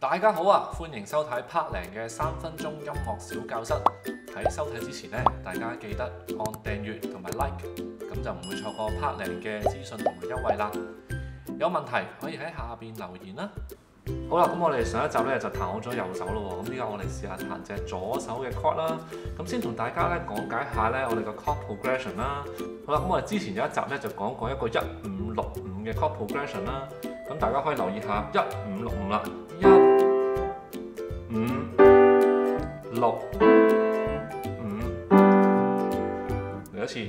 大家好啊，歡迎收睇 Part 零嘅3分鐘音樂小教室。喺收睇之前呢，大家記得按訂閱同埋 like， 咁就唔會錯過 Part 零嘅資訊同埋優惠啦。有問題可以喺下邊留言啦。好啦，咁我哋上一集咧就彈好咗右手咯喎，咁依家我哋試下彈隻左手嘅 chord 啦。咁先同大家咧講解下咧我哋個 chord progression 啦。好啦，咁我哋之前有一集咧就講過一個1565嘅 chord progression 啦。咁大家可以留意下1565啦，1、5、6、5，嚟一次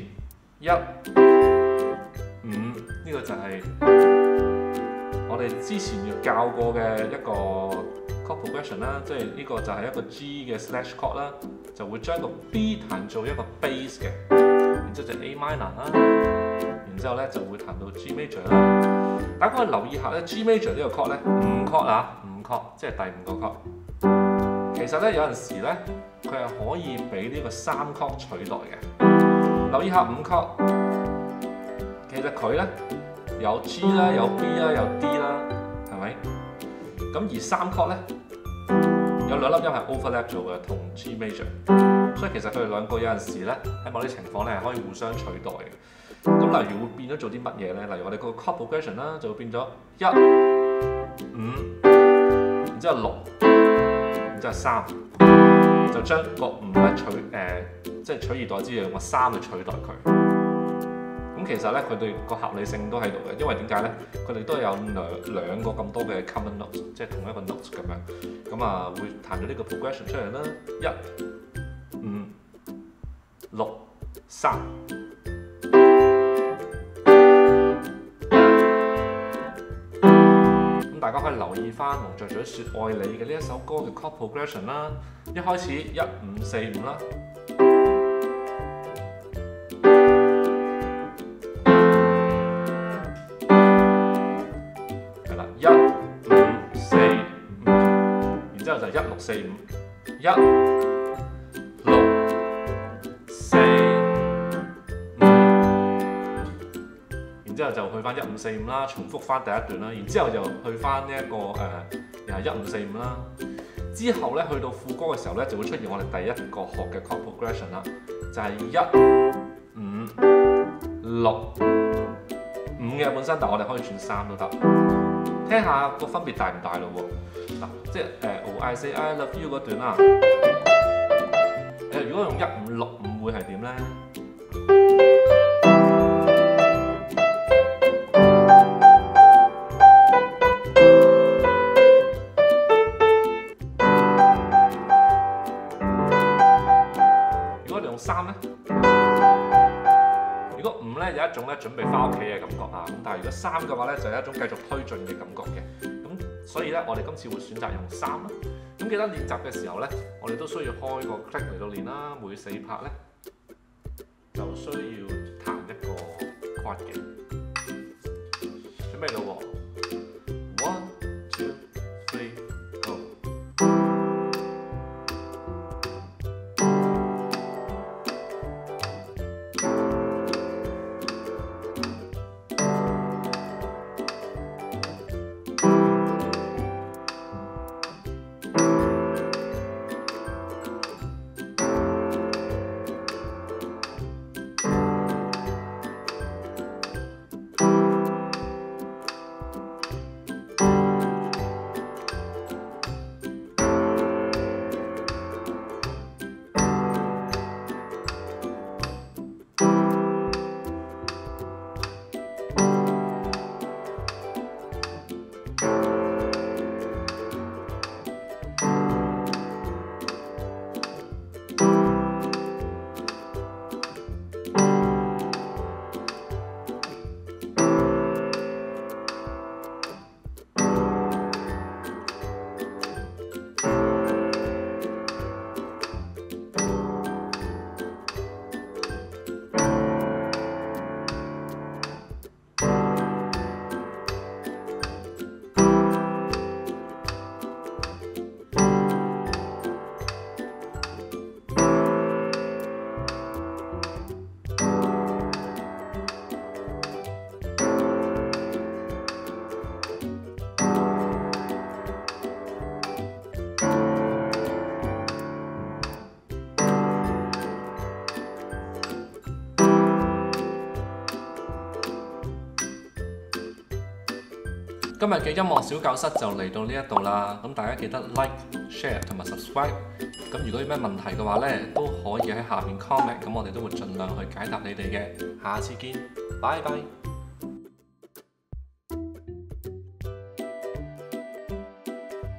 1、5，呢個就係我哋之前要教過嘅一個 chord progression 啦，即係呢個就係一個 G 嘅 slash chord 啦，就會將個 B 彈做一個 bass 嘅，然之後就 A minor 啦，然之後咧就會彈到 G major 啦。大家可以留意下咧 G major 呢個 chord 咧5 chord 啊，5 chord 即係第5個 chord。其實咧有陣時咧佢係可以俾呢個3 chord 取代嘅。留意下5 chord， 其實佢咧有 G 啦，有 B 啦，有 D 啦，係咪？咁而3 chord 咧有2粒音係 overlap 咗嘅，同 G major， 所以其實佢哋兩個有陣時咧喺某啲情況咧係可以互相取代嘅。咁例如會變咗做啲乜嘢咧？例如我哋個 chord progression 啦，就會變咗1、5，然之後6，然之後3，就將個5咧即係取而代之，用個3去取代佢。咁其實咧佢哋個合理性都喺度嘅，因為點解咧？佢哋都有兩個咁多嘅 common notes， 即係同一個 notes 咁樣，咁啊會彈咗呢個 progression 出嚟啦，1、5、6、3。大家可以留意翻蒙著嘴說愛你嘅呢一首歌嘅 chord progression 啦，一開始1、5、4、5啦，係啦，1、5、4、5，然之後就1、6、4、5，1、6、4、5，然之後就去翻1、5、4、5啦，重複翻第一段啦，然之後就去翻呢一個又係1、5、4、5啦。之後咧去到副歌嘅時候咧，就會出現我哋第一個學嘅 chord progression 啦，就係1、5、6、5嘅本身，但我哋可以轉3都得。聽下個分別大唔大咯喎？嗱，即係Oh I Say I Love You 嗰段啦。如果用1、5、6、5會係點咧？3咧，如果5咧有一種咧準備翻屋企嘅感覺啊，咁但係如果3嘅話咧就有一種繼續推進嘅感覺嘅，咁所以咧我哋今次會選擇用3啦。咁記得練習嘅時候咧，我哋都需要開個 click 嚟到練啦，每4拍咧就需要彈一個 chord 嘅。準備咯喎，1、2、3。 今日嘅音樂小教室就嚟到呢一度啦，咁大家記得 like、share 同埋 subscribe。咁如果有咩問題嘅話呢，都可以喺下面 comment，咁我哋都會盡量去解答你哋嘅。下次見，拜拜。